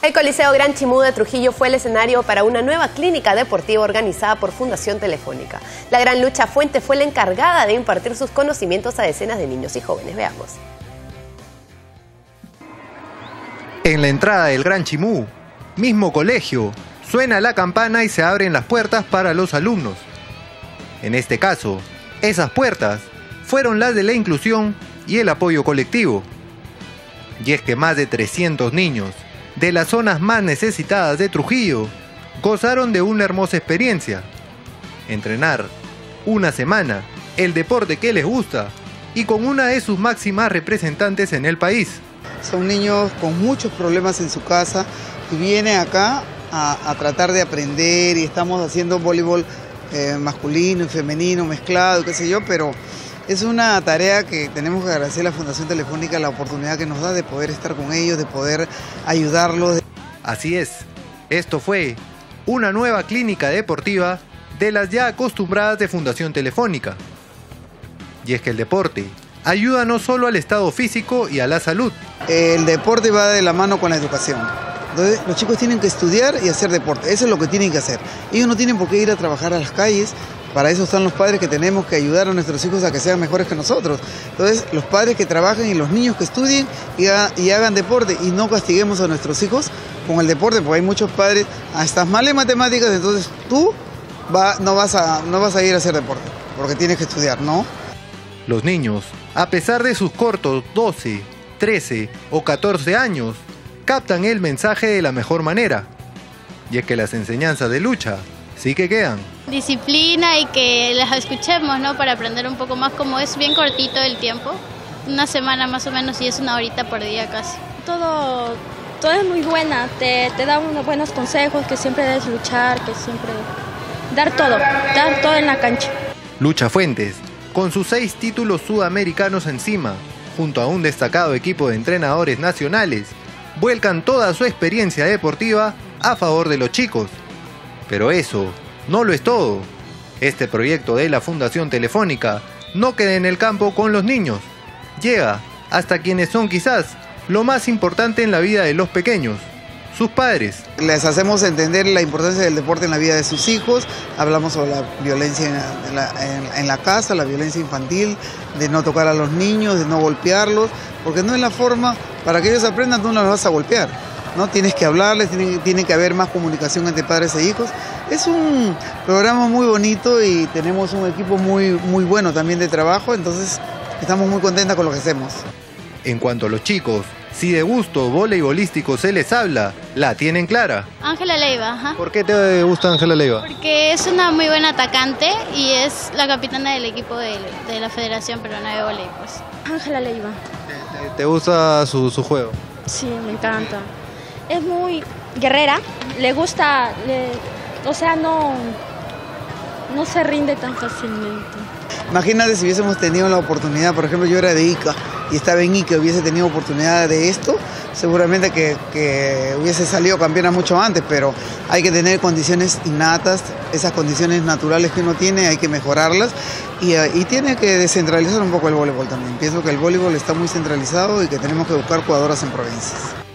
El Coliseo Gran Chimú de Trujillo fue el escenario para una nueva clínica deportiva organizada por Fundación Telefónica. La gran Lucha Fuentes fue la encargada de impartir sus conocimientos a decenas de niños y jóvenes. Veamos. En la entrada del Gran Chimú, mismo colegio, suena la campana y se abren las puertas para los alumnos. En este caso, esas puertas fueron las de la inclusión y el apoyo colectivo. Y es que más de 300 niños de las zonas más necesitadas de Trujillo gozaron de una hermosa experiencia: entrenar una semana el deporte que les gusta y con una de sus máximas representantes en el país. Son niños con muchos problemas en su casa y vienen acá a tratar de aprender, y estamos haciendo voleibol masculino y femenino mezclado, qué sé yo, pero es una tarea que tenemos que agradecer a la Fundación Telefónica la oportunidad que nos da de poder estar con ellos, de poder ayudarlos. Así es, esto fue una nueva clínica deportiva de las ya acostumbradas de Fundación Telefónica. Y es que el deporte ayuda no solo al estado físico y a la salud. El deporte va de la mano con la educación. Entonces, los chicos tienen que estudiar y hacer deporte, eso es lo que tienen que hacer. Ellos no tienen por qué ir a trabajar a las calles. Para eso están los padres, que tenemos que ayudar a nuestros hijos a que sean mejores que nosotros. Entonces, los padres que trabajen y los niños que estudien y hagan deporte, y no castiguemos a nuestros hijos con el deporte, porque hay muchos padres: estás mal en matemáticas, entonces tú no vas a ir a hacer deporte, porque tienes que estudiar, ¿no? Los niños, a pesar de sus cortos 12, 13 o 14 años, captan el mensaje de la mejor manera. Y es que las enseñanzas de lucha sí que quedan. Disciplina y que las escuchemos, ¿no? Para aprender un poco más, como es bien cortito el tiempo. Una semana más o menos, y es una horita por día casi. Todo es muy buena, te da unos buenos consejos, que siempre debes luchar, que siempre dar todo en la cancha. Lucha Fuentes, con sus 6 títulos sudamericanos encima, junto a un destacado equipo de entrenadores nacionales, vuelcan toda su experiencia deportiva a favor de los chicos. Pero eso no lo es todo. Este proyecto de la Fundación Telefónica no queda en el campo con los niños. Llega hasta quienes son quizás lo más importante en la vida de los pequeños: sus padres. Les hacemos entender la importancia del deporte en la vida de sus hijos. Hablamos sobre la violencia en la casa, la violencia infantil, de no tocar a los niños, de no golpearlos, porque no es la forma para que ellos aprendan. Tú no los vas a golpear, ¿no? Tienes que hablarles, tiene que haber más comunicación entre padres e hijos. Es un programa muy bonito y tenemos un equipo muy bueno también de trabajo, entonces estamos muy contentas con lo que hacemos. En cuanto a los chicos, si de gusto voleibolístico se les habla, la tienen clara. Ángela Leiva, ajá. ¿Por qué te gusta Ángela Leiva? Porque es una muy buena atacante y es la capitana del equipo de la Federación Peruana de Voleibol. Ángela Leiva. ¿Te gusta su juego? Sí, me encanta. Es muy guerrera, le gusta, no se rinde tan fácilmente. Imagínate si hubiésemos tenido la oportunidad, por ejemplo, yo era de Ica y estaba en Ica, hubiese tenido oportunidad de esto, seguramente que hubiese salido campeona mucho antes, pero hay que tener condiciones innatas, esas condiciones naturales que uno tiene, hay que mejorarlas, y tiene que descentralizar un poco el voleibol también. Pienso que el voleibol está muy centralizado y que tenemos que buscar jugadoras en provincias.